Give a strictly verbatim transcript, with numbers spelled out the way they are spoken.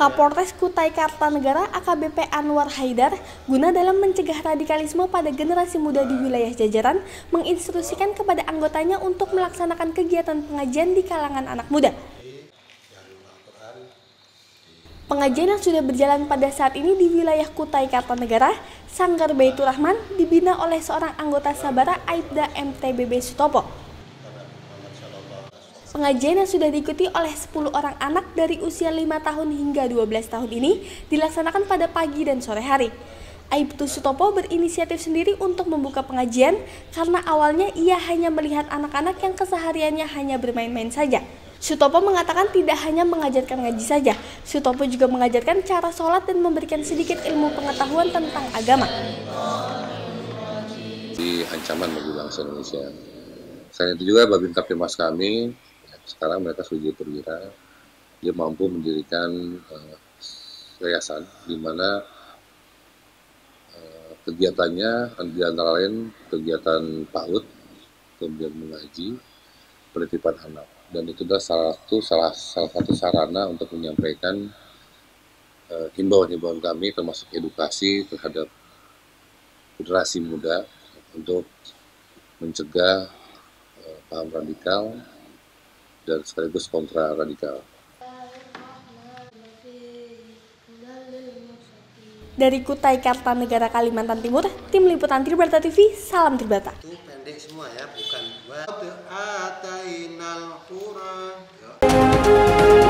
Kapolres Kutai Kartanegara A K B P Anwar Haidar guna dalam mencegah radikalisme pada generasi muda di wilayah jajaran menginstruksikan kepada anggotanya untuk melaksanakan kegiatan pengajian di kalangan anak muda. Pengajian yang sudah berjalan pada saat ini di wilayah Kutai Kartanegara, Sanggar Baitur Rahman dibina oleh seorang anggota Sabara Aibda M T B B Sutopo. Pengajian yang sudah diikuti oleh sepuluh orang anak dari usia lima tahun hingga dua belas tahun ini dilaksanakan pada pagi dan sore hari. Aibtu Sutopo berinisiatif sendiri untuk membuka pengajian karena awalnya ia hanya melihat anak-anak yang kesehariannya hanya bermain-main saja. Sutopo mengatakan tidak hanya mengajarkan ngaji saja, Sutopo juga mengajarkan cara sholat dan memberikan sedikit ilmu pengetahuan tentang agama. Di ancaman bagi bangsa Indonesia. Selain itu juga Babin Kaptimas kami, sekarang mereka sudah jadi perwira, dia mampu mendirikan uh, yayasan di mana uh, kegiatannya di antara lain kegiatan PAUD, kemudian mengaji, penitipan anak, dan itu adalah salah satu salah, salah satu sarana untuk menyampaikan uh, himbauan-himbauan kami termasuk edukasi terhadap generasi muda untuk mencegah uh, paham radikal dan sekaligus kontra radikal. Dari Kutai Kartanegara, Kalimantan Timur, Tim Liputan Tribrata T V, salam Tribrata. Itu pendek semua ya, bukan